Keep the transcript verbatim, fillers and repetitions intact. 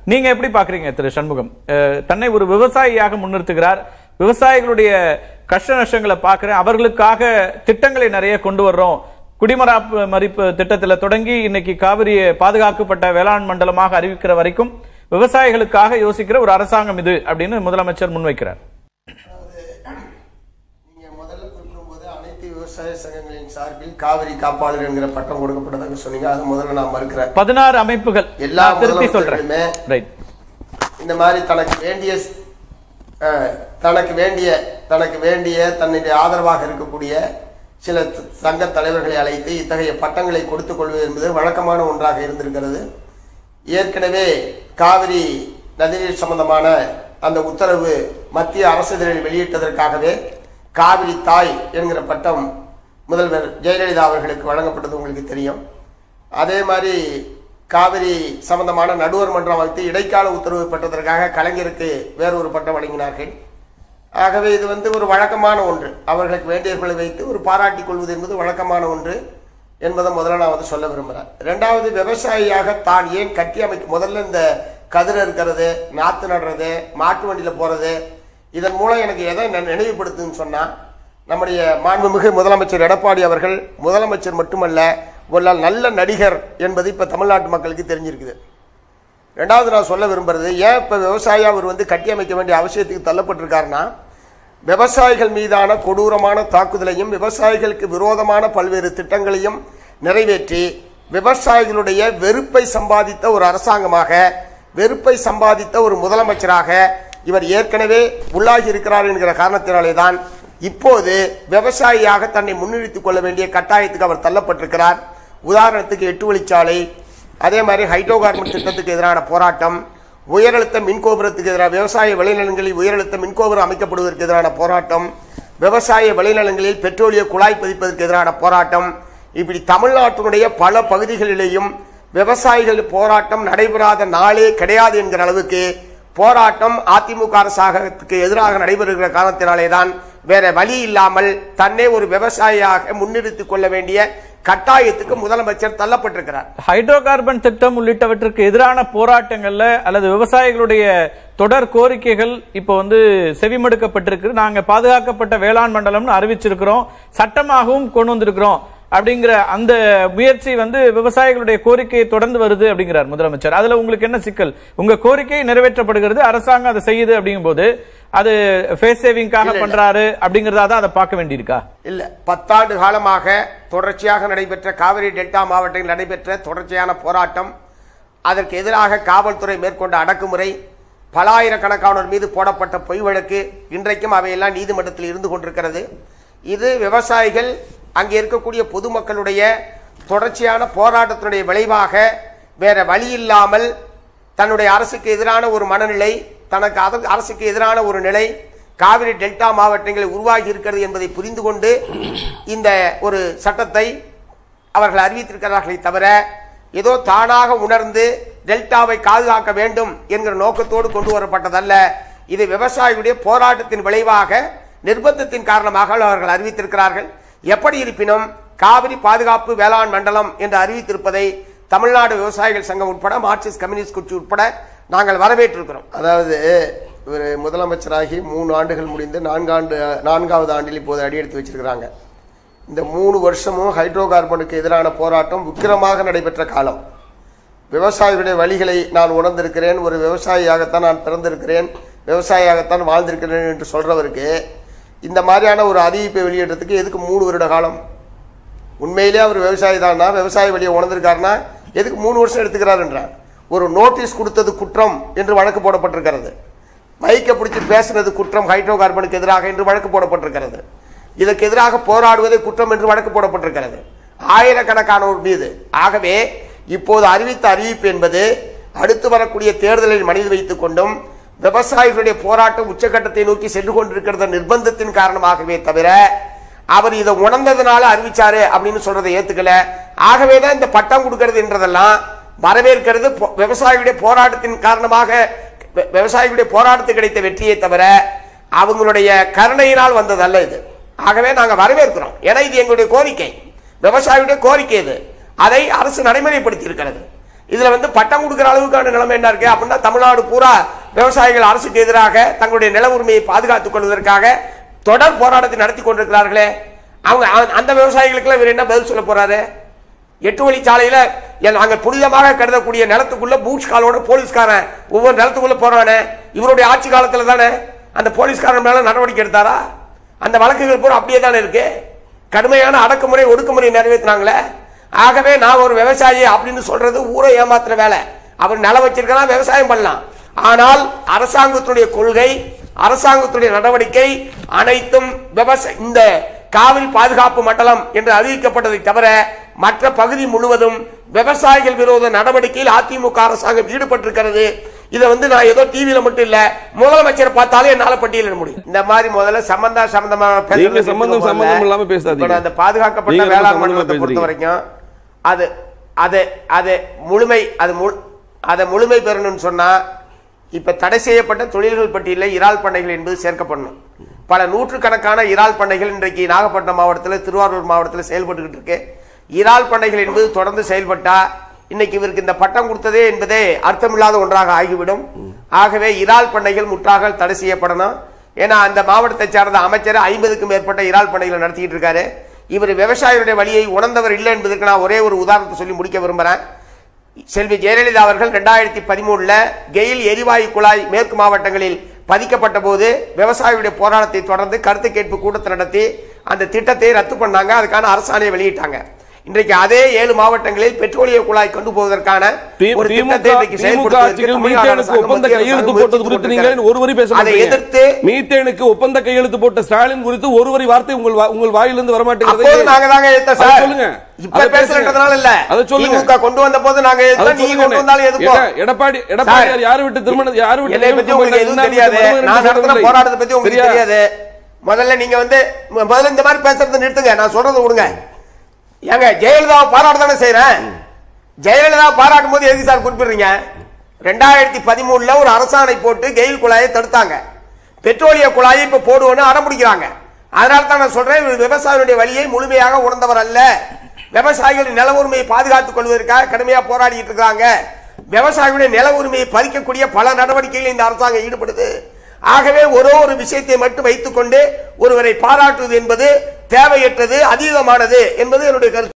நீங்க எப்படி பாக்குறீங்க திரு சண்முகம்? தன்னை ஒரு விவசாயியாக முன்னிறுத்துகிறார். விவசாயிகளுடைய கஷ்ட நஷ்டங்களை பார்க்கிறேன், அவர்களுக்காக திட்டங்களை நிறைய கொண்டு வர்றோம். குடிமராப்பு மதிப்பு திட்டத்தில் தொடங்கி இன்னைக்கு காவிரியை பாதுகாக்கப்பட்ட வேளாண் மண்டலமாக அறிவிக்கிற வரைக்கும் விவசாயிகளுக்காக யோசிக்கிற ஒரு அரசாங்கம் இது அப்படின்னு முதலமைச்சர் முன்வைக்கிறார். நீங்க முதல்ல குறிப்பிடும்போது அனைத்து விவசாய சங்கங்களின் சார்பில் காவிரி காப்பாளர் என்கிற பட்டம் கொடுக்கப்பட்டதாக சொன்னீங்க. அது முதல்ல நான் மறுக்கிறேன். பதினாறு அமைப்புகள் எல்லா முதலமைச்சர்களுமே இந்த மாதிரி தனக்கு வேண்டிய தனக்கு வேண்டிய தனக்கு வேண்டிய தன்னுடைய ஆதரவாக இருக்கக்கூடிய சில சங்க தலைவர்களை அழைத்து இத்தகைய பட்டங்களை கொடுத்துக் கொள்வது என்பது வழக்கமான ஒன்றாக இருந்திருக்கிறது. ஏற்கனவே காவிரி நதிநீர் சம்பந்தமான அந்த உத்தரவு மத்திய அரசிதழில் வெளியிட்டதற்காகவே காவிரி தாய் என்கிற பட்டம் முதல்வர் ஜெயலலிதா அவர்களுக்கு வழங்கப்பட்டது உங்களுக்கு தெரியும். அதே மாதிரி காவிரி சம்பந்தமான நடுவர் மன்றம் வைத்து இடைக்கால உத்தரவு பெற்றதற்காக கலைஞருக்கு வேறொரு பட்டம் வழங்கினார்கள். ஆகவே இது வந்து ஒரு வழக்கமான ஒன்று. அவர்களுக்கு வேண்டியவர்களை வைத்து ஒரு பாராட்டிக் கொள்வது என்பது வழக்கமான ஒன்று என்பதை முதல்ல நான் வந்து சொல்ல விரும்புகிறேன். ரெண்டாவது, விவசாயியாக தான் ஏன் கட்டி அமைக்கும் முதல்ல இந்த கதிர் இருக்கிறது, நாற்று நடுறது, மாட்டு வண்டியில் போகிறது, இதன் மூலம் எனக்கு எதை நினைவுபடுத்துன்னு சொன்னால், நம்முடைய மாண்புமிகு முதலமைச்சர் எடப்பாடி அவர்கள் முதலமைச்சர் மட்டுமல்ல, ஒரு நல்ல நடிகர் என்பது இப்போ தமிழ்நாட்டு மக்களுக்கு தெரிஞ்சிருக்குது. ரெண்டாவது நான் சொல்ல விரும்புறது, ஏன் இப்போ விவசாயி அவர் வந்து கட்டி அமைக்க வேண்டிய அவசியத்துக்கு தள்ளப்பட்டிருக்காருன்னா, விவசாயிகள் மீதான கொடூரமான தாக்குதலையும் விவசாயிகளுக்கு விரோதமான பல்வேறு திட்டங்களையும் நிறைவேற்றி விவசாயிகளுடைய வெறுப்பை சம்பாதித்த ஒரு அரசாங்கமாக, வெறுப்பை சம்பாதித்த ஒரு முதலமைச்சராக இவர் ஏற்கனவே உள்ளாகி இருக்கிறார் என்கிற காரணத்தினாலே தான் இப்போது விவசாயியாக தன்னை முன்னிறுத்திக் கொள்ள வேண்டிய கட்டாயத்துக்கு அவர் தள்ளப்பட்டிருக்கிறார். உதாரணத்துக்கு எட்டு வழிச்சாலை, அதே மாதிரி ஹைட்ரோ கார்பன் திட்டத்துக்கு எதிரான போராட்டம், உயரழுத்த மின்கோபுரத்துக்கு எதிரான விவசாய விளைநிலங்களில் உயரழுத்த மின்கோபுரம் அமைக்கப்படுவதற்கு எதிரான போராட்டம், விவசாய விளைநிலங்களில் பெட்ரோலிய குழாய் பதிப்பதற்கு எதிரான போராட்டம், இப்படி தமிழ்நாட்டினுடைய பல பகுதிகளிலேயும் விவசாயிகள் போராட்டம் நடைபெறாத நாளே கிடையாது என்கிற அளவுக்கு போராட்டம் அதிமுக அரசாங்கத்துக்கு எதிராக நடைபெறுகிற காரணத்தினாலே தான் வேற வழி இல்லாமல் தன்னை ஒரு விவசாயியாக முன்னிறுத்திக் கொள்ள வேண்டிய கட்டாயத்துக்கு முதலமைச்சர் தள்ளப்பட்டிருக்கிறார். ஹைட்ரோ கார்பன் திட்டம் உள்ளிட்டவற்றுக்கு எதிரான போராட்டங்கள்ல அல்லது விவசாயிகளுடைய தொடர் கோரிக்கைகள் இப்ப வந்து செவிமடுக்கப்பட்டிருக்கு. நாங்க பாதுகாக்கப்பட்ட வேளாண் மண்டலம்னு அறிவிச்சிருக்கிறோம், சட்டமாகவும் கொண்டு வந்திருக்கிறோம் அப்படிங்கிற அந்த முயற்சி வந்து விவசாயிகளுடைய கோரிக்கையை தொடர்ந்து வருது அப்படிங்கிறார் முதலமைச்சர். அதுல உங்களுக்கு என்ன சிக்கல்? உங்க கோரிக்கை நிறைவேற்றப்படுகிறது, அரசாங்கம் அதை செய்யுது அப்படிங்கும் போது அது ஃபேஸ் சேவிங்காக பண்றாரு அப்படிங்கறதா தான் அதை பார்க்க வேண்டியிருக்கா? இல்ல, பத்தாண்டு காலமாக தொடர்ச்சியாக நடைபெற்ற காவிரி டெல்டா மாவட்டத்தில் நடைபெற்ற தொடர்ச்சியான போராட்டம், அதற்கு எதிராக காவல்துறை மேற்கொண்ட அடக்குமுறை, பல ஆயிரக்கணக்கானோர் மீது போடப்பட்ட பொய் வழக்கு, இன்றைக்கும் அவையெல்லாம் நீதிமன்றத்தில் இருந்து கொண்டிருக்கிறது. இது விவசாயிகள் அங்கே இருக்கக்கூடிய பொதுமக்களுடைய தொடர்ச்சியான போராட்டத்தினுடைய விளைவாக வேற வழி இல்லாமல் தன்னுடைய அரசுக்கு எதிரான ஒரு மனநிலை, தனக்கு அரசுக்கு எதிரான ஒரு நிலை காவிரி டெல்டா மாவட்டங்களில் உருவாகி இருக்கிறது என்பதை புரிந்து கொண்டு இந்த ஒரு சட்டத்தை அவர்கள் அறிவித்திருக்கிறார்களே தவிர ஏதோ தானாக உணர்ந்து டெல்டாவை பாதுகாக்க வேண்டும் என்கிற நோக்கத்தோடு கொண்டு வரப்பட்டதல்ல. இது விவசாயிகளுடைய போராட்டத்தின் விளைவாக, நிர்பந்தத்தின் காரணமாக அவர்கள் அறிவித்திருக்கிறார்கள். எப்படி இருப்பினும் காவிரி பாதுகாப்பு வேளாண் மண்டலம் என்று அறிவித்திருப்பதை தமிழ்நாடு விவசாயிகள் சங்கம் உட்பட மார்க்சிஸ்ட் கம்யூனிஸ்ட் கட்சி உட்பட நாங்கள் வரவேற்றிருக்கிறோம். அதாவது ஒரு முதலமைச்சராகி மூணு ஆண்டுகள் முடிந்து நான்காண்டு நான்காவது ஆண்டில் இப்போது அடியெடுத்து வச்சிருக்கிறாங்க. இந்த மூணு வருஷமும் ஹைட்ரோ கார்பனுக்கு எதிரான போராட்டம் உக்கிரமாக நடைபெற்ற காலம். விவசாயிகளுடைய வழிகளை நான் உணர்ந்திருக்கிறேன், ஒரு விவசாயியாகத்தான் நான் பிறந்திருக்கிறேன், விவசாயியாகத்தான் வாழ்ந்திருக்கிறேன் என்று சொல்றவருக்கு இந்த மாதிரியான ஒரு அறிவிப்பை வெளியிடுறதுக்கு எதுக்கு மூணு வருட காலம்? உண்மையிலே அவர் விவசாயி தானா, விவசாய வழியை உணர்ந்திருக்காருன்னா எதுக்கு மூணு வருஷம் எடுத்துக்கிறார் என்றார். ஒரு நோட்டீஸ் கொடுத்தது குற்றம் என்று வழக்கு போடப்பட்டிருக்கிறது. மைக்கை பிடிச்சி பேசுறது குற்றம் ஹைட்ரோ கார்பனுக்கு எதிராக என்று வழக்கு போடப்பட்டிருக்கிறது. இதற்கு எதிராக போராடுவதே குற்றம் என்று வழக்கு போடப்பட்டிருக்கிறது ஆயிரக்கணக்கானோர் மீது. ஆகவே இப்போது அறிவித்த அறிவிப்பு என்பது அடுத்து வரக்கூடிய தேர்தலில் மனதில் வைத்துக் கொண்டும் விவசாயிகளுடைய போராட்டம் உச்சகட்டத்தை நோக்கி சென்று கொண்டிருக்கிற நிர்பந்தத்தின் காரணமாகவே தவிர அவர் இதை உணர்ந்ததுனால அறிவிச்சாரு அப்படின்னு சொல்றதை ஏத்துக்கல. ஆகவேதான் இந்த பட்டம் கொடுக்கிறது என்றதெல்லாம் வரவேற்கிறது. விவசாயிகளுடைய போராட்டத்தின் காரணமாக விவசாயிகளுடைய போராட்டத்துக்கு கிடைத்த வெற்றியை தவிர அவங்களுடைய கருணையினால் வந்ததல்ல இது. ஆகவே நாங்கள் வரவேற்கிறோம். ஏன்னா இது எங்களுடைய கோரிக்கை, விவசாயிகளுடைய கோரிக்கை. இது அதை அரசு நடைமுறைப்படுத்தி இருக்கிறது. இதுல வந்து பட்டம் கொடுக்கிற அளவுக்கான நிலைமை என்ன இருக்கு அப்படின்னா தமிழ்நாடு பூரா விவசாயிகள் அரசுக்கு எதிராக தங்களுடைய நில உரிமையை பாதுகாத்துக் கொள்வதற்காக தொடர் போராட்டத்தை நடத்தி கொண்டிருக்கிறார்களே, அவங்க அந்த விவசாயிகளுக்கு இவர் என்ன பதில் சொல்ல போறாரு? எட்டு வழிச்சாலையில நாங்கள் புனிதமாக கருதக்கூடிய நிலத்துக்குள்ள பூட்ஸ் காலோட போலீஸ்காரன் ஒவ்வொரு நிலத்துக்குள்ள போறானே, இவருடைய ஆட்சி காலத்துல தானே அந்த போலீஸ்காரன் மேல நடவடிக்கை எடுத்தாரா? அந்த வழக்குகள் பூரா அப்படியே தானே இருக்கு. கடுமையான அடக்குமுறை ஒடுக்குமுறை நிறைவேற்றினாங்களே. ஆகவே நான் ஒரு விவசாயி அப்படின்னு சொல்றது ஊரை ஏமாத்துற வேலை. அவர் நிலம் வச்சிருக்கா விவசாயம் பண்ணலாம். ஆனால் அரசாங்கத்துடைய கொள்கை, அரசாங்கத்துடைய நடவடிக்கை அனைத்தும் விவசாய இந்த காவிரி பாதுகாப்பு மண்டலம் என்று அறிவிக்கப்பட்டதை தவிர மற்ற பகுதி முழுவதும் விவசாயிகள் விரோத நடவடிக்கையில் அதிமுக அரசாங்கம் ஈடுபட்டிருக்கிறது. இதை வந்து நான் ஏதோ டிவியில மட்டும் இல்ல, முதலமைச்சரை பார்த்தாலே என்னால பட்டியலிட முடியும். இந்த மாதிரி முதல்ல சம்பந்தா சம்பந்தமான சம்பந்தம் சம்பந்தம் இல்லாம பேசாதீங்க. அந்த பாதுகாக்கப்பட்ட வேளாண் மண்டலத்தை பொறுத்த வரைக்கும் அது அது அது முழுமை அது அதை முழுமை பெறணும்னு சொன்னா இப்ப தடை செய்யப்பட்ட தொழில்கள் பட்டியலில் இறால் பண்ணைகள் என்பது சேர்க்கப்படணும். பல நூற்றுக்கணக்கான இறால் பண்ணைகள் இன்றைக்கு நாகப்பட்டினம் மாவட்டத்தில், திருவாரூர் மாவட்டத்தில் செயல்பட்டு இருக்கு. இறால் பண்ணைகள் என்பது தொடர்ந்து செயல்பட்டா இன்னைக்கு இவருக்கு இந்த பட்டம் கொடுத்ததே என்பதே அர்த்தமில்லாத ஒன்றாக ஆகிவிடும். ஆகவே இறால் பண்ணைகள் முற்றாக தடை செய்யப்படணும். ஏன்னா அந்த மாவட்டத்தை சார்ந்த அமைச்சர் ஐம்பதுக்கும் மேற்பட்ட இறால் பண்ணைகளை நடத்திட்டு இருக்காரு. இவர் விவசாயிகளுடைய வழியை உணர்ந்தவர் இல்லை என்பதற்கு நான் ஒரே ஒரு உதாரணத்தை சொல்லி முடிக்க விரும்புறேன். செல்வி ஜெயலலிதா அவர்கள் இரண்டாயிரத்தி பதிமூணுல கெயில் எரிவாயு குழாய் மேற்கு மாவட்டங்களில் பதிக்கப்பட்ட போது விவசாயிகளுடைய போராட்டத்தை தொடர்ந்து கருத்து கேட்பு கூட்டத்தை நடத்தி அந்த திட்டத்தை ரத்து பண்ணாங்க. அதுக்கான அரசாணையை வெளியிட்டாங்க. இன்றைக்கு அதே ஏழு மாவட்டங்களில் பெட்ரோலிய குழாய் கொண்டு போவதற்கான ஒரு திட்டத்தை இன்றைக்கு செயல்படுத்துவதற்கு ஒப்பந்த கையெழுத்து போட்டது குறித்து நீங்கள் ஒரு வரி பேச அதை எதிர்த்து மீத்தேனுக்கு ஒப்பந்த கையெழுத்து போட்ட ஸ்டாலின் குறித்து ஒரு வரி வார்த்தை உங்கள் உங்கள் வாயிலிருந்து வர மாட்டேங்குது. அப்போது நாங்க தாங்க எதிர்த்தோம் சார். சொல்லுங்க. இப்ப பேசுறதுனால இல்ல, அதை சொல்லுங்க. திமுக கொண்டு வந்த போது நாங்க எதிர்த்தோம், நீங்க கொண்டு வந்தாலும் எதிர்ப்போம். எடப்பாடி எடப்பாடி யாரை விட்டு திருமணம் யாரை விட்டு என்னை பத்தி உங்களுக்கு எதுவும் தெரியாது. நான் நடத்தின போராட்டத்தை பத்தி உங்களுக்கு தெரியாது. முதல்ல நீங்க வந்து முதல்ல இந்த மாதிரி பேசுறதை நிறுத்துங்க. நான் சொல்றது விடுங்க. ஏங்க ஜெயலலிதாவை பாராட்ட தானே செய்யறேன். ஜெயலலிதா பாராட்டும் போது எதுக்கு சார் குறிப்பிடுறீங்க? ரெண்டாயிரத்தி பதிமூணுல ஒரு அரசாணை போட்டு கெயில் குழாயை தடுத்தாங்க. பெட்ரோலிய குழாயை இப்ப போடுவோன்னு அடம்பிடிக்கிறாங்க. அதனால தான் நான் சொல்றேன், விவசாயிகளுடைய வழியை முழுமையாக உணர்ந்தவர் அல்ல. விவசாயிகளின் நில உரிமையை பாதுகாத்துக் கொள்வதற்காக கடுமையா போராடிட்டு இருக்காங்க. விவசாயிகளுடைய நில உரிமையை பறிக்கக்கூடிய பல நடவடிக்கைகளில் இந்த அரசாங்கம் ஈடுபடுது. ஆகவே ஒரு ஒரு விஷயத்தை மட்டும் வைத்துக் கொண்டு ஒருவரை பாராட்டுவது என்பது தேவையற்றது, அதீதமானது என்பது என்னுடைய கருத்து.